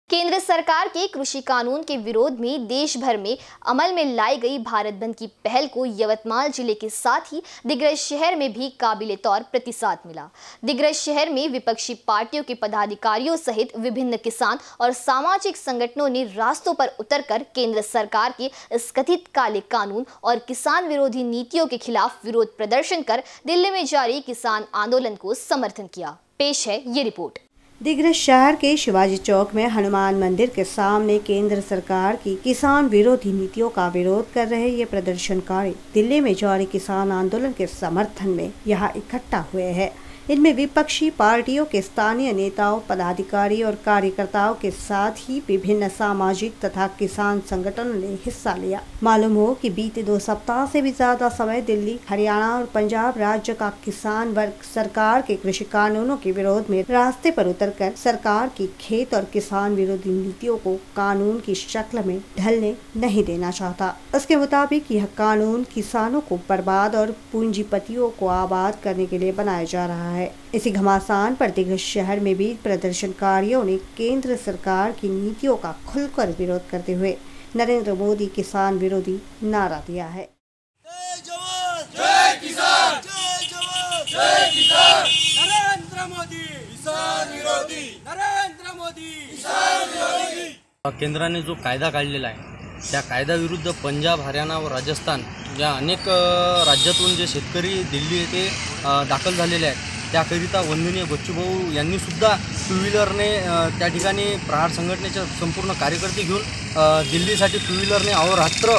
केंद्र सरकार के कृषि कानून के विरोध में देश भर में अमल में लाई गई भारत बंद की पहल को यवतमाल जिले के साथ ही दिग्रस शहर में भी काबिले तौर प्रतिसाद मिला। दिग्रस शहर में विपक्षी पार्टियों के पदाधिकारियों सहित विभिन्न किसान और सामाजिक संगठनों ने रास्तों पर उतरकर केंद्र सरकार के इस कथित काले कानून और किसान विरोधी नीतियों के खिलाफ विरोध प्रदर्शन कर दिल्ली में जारी किसान आंदोलन को समर्थन किया। पेश है ये रिपोर्ट। दिग्रस शहर के शिवाजी चौक में हनुमान मंदिर के सामने केंद्र सरकार की किसान विरोधी नीतियों का विरोध कर रहे ये प्रदर्शनकारी दिल्ली में जारी किसान आंदोलन के समर्थन में यहाँ इकट्ठा हुए हैं। इनमें विपक्षी पार्टियों के स्थानीय नेताओं, पदाधिकारी और कार्यकर्ताओं के साथ ही विभिन्न सामाजिक तथा किसान संगठनों ने हिस्सा लिया। मालूम हो कि बीते 2 सप्ताह से भी ज्यादा समय दिल्ली, हरियाणा और पंजाब राज्य का किसान वर्ग सरकार के कृषि कानूनों के विरोध में रास्ते पर उतरकर सरकार की खेत और किसान विरोधी नीतियों को कानून की शक्ल में ढलने नहीं देना चाहता। उसके मुताबिक यह कानून किसानों को बर्बाद और पूंजीपतियों को आबाद करने के लिए बनाया जा रहा है। इसी घमासान पर दिग्रस शहर में भी प्रदर्शनकारियों ने केंद्र सरकार की नीतियों का खुलकर विरोध करते हुए नरेंद्र मोदी किसान विरोधी नारा दिया है। जय जवान, जय किसान, जय जवान, जय किसान। नरेंद्र मोदी किसान विरोधी, नरेंद्र मोदी किसान विरोधी। केंद्राने जो कायदा काढलेला आहे त्या कायद्याविरुद्ध पंजाब, हरियाणा व राजस्थान या अनेक राज्यातून जे शेतकरी दिल्ली येथे दाखल झालेले आहेत त्याकरिता वंदनीय बच्चूभाऊ यांनी सुद्धा टू व्हीलरने त्या ठिकाणी प्रहार संघटनेचे संपूर्ण कार्यकर्ते घेऊन दिल्लीसाठी टू व्हीलरने अहोरात्र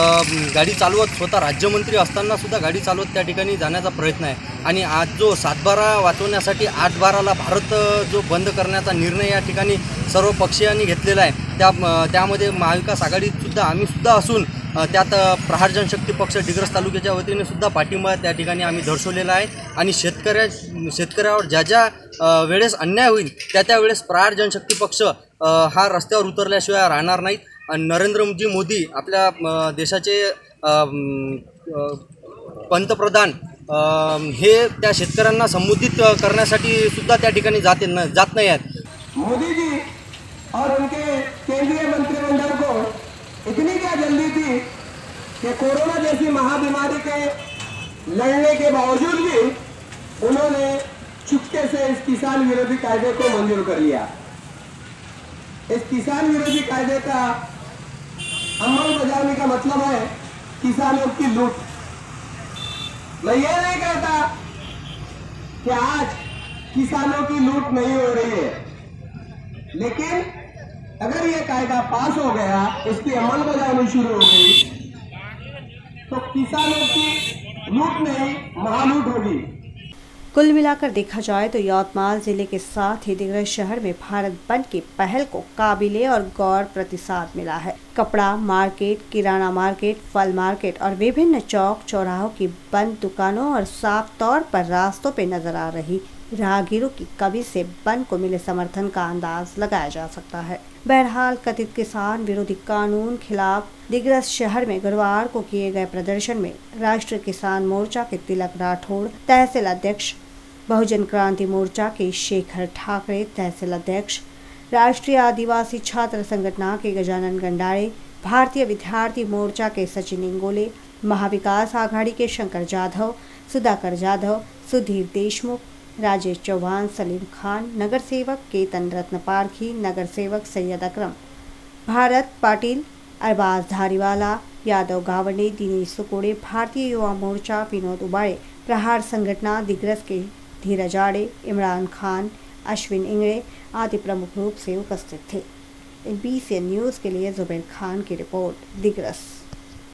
गाडी चालवत स्वतः राज्यमंत्री असताना सुद्धा गाडी चालवत त्या ठिकाणी जाण्याचा प्रयत्न आहे। आणि आज जो 7/12 वाचवण्यासाठी 8/12ला भारत जो बंद करण्याचा निर्णय या ठिकाणी सर्व पक्षीयांनी घेतलेला आहे त्यामध्ये महाविकास आघाडीत सुद्धा आम्ही सुद्धा असून त्यात प्रहार जनशक्ती पक्ष दिग्रस तालुक्याच्या वतीने सुद्धा पाठिंबा त्या ठिकाणी आम्ही दर्शवलेला आहे। आणि शेतकऱ्यावर ज्या वेळेस अन्याय होईल त्या वेळेस प्रहार जनशक्ती पक्ष हा रस्त्यावर उतरल्याशिवाय राहणार नाहीत। आणि नरेंद्रजी मोदी आपल्या देशाचे पंतप्रधान हे त्या शेतकऱ्यांना संबोधित करण्यासाठी सुद्धा त्या ठिकाणी जात नाही आहेत। मोदी जी और उनके केंद्रीय मंत्रिमंडल को इतनी क्या जल्दी थी कि कोरोना जैसी महाबीमारी के लड़ने के बावजूद भी उन्होंने चुपके से इस किसान विरोधी कायदे को मंजूर कर लिया। इस किसान विरोधी कायदे का अमल बजाने का मतलब है किसानों की लूट। मैं ये नहीं कहता कि आज किसानों की लूट नहीं हो रही है, लेकिन अगर ये कायदा पास हो गया, इसकी अमलबजावनी शुरू हो गई तो किसानों की लूट नहीं महालूट होगी। कुल मिलाकर देखा जाए तो यवतमाल जिले के साथ ही दिग्रस शहर में भारत बंद की पहल को काबिले और गौर प्रतिसाद मिला है। कपड़ा मार्केट, किराना मार्केट, फल मार्केट और विभिन्न चौक चौराहों की बंद दुकानों और साफ तौर पर रास्तों पे नजर आ रही राहगीरों की कमी से बंद को मिले समर्थन का अंदाज लगाया जा सकता है। बहरहाल कथित किसान विरोधी कानून खिलाफ दिग्रस शहर में गुरुवार को किए गए प्रदर्शन में राष्ट्रीय किसान मोर्चा के तिलक राठौड़, तहसील अध्यक्ष, बहुजन क्रांति मोर्चा के शेखर ठाकरे, तहसील अध्यक्ष, राष्ट्रीय आदिवासी छात्र संगठन के गजानन गंडारे, भारतीय विद्यार्थी मोर्चा के सचिन इंगोले, महाविकास आघाड़ी के शंकर जाधव, सुधाकर जाधव, सुधीर देशमुख, राजेश चौहान, सलीम खान, नगर सेवक केतन रत्न पारखी, नगर सेवक सैयद अकरम, भारत पाटिल, अरबाज धारीवाला, यादव गावड़े, दिनेश सुकोड़े, भारतीय युवा मोर्चा विनोद उबाड़े, प्रहार संगठन दिग्रस के धीरज आड़े, इमरान खान, अश्विन इंगड़े आदि प्रमुख रूप से उपस्थित थे। BCN न्यूज़ के लिए जुबैर खान की रिपोर्ट, दिग्रस।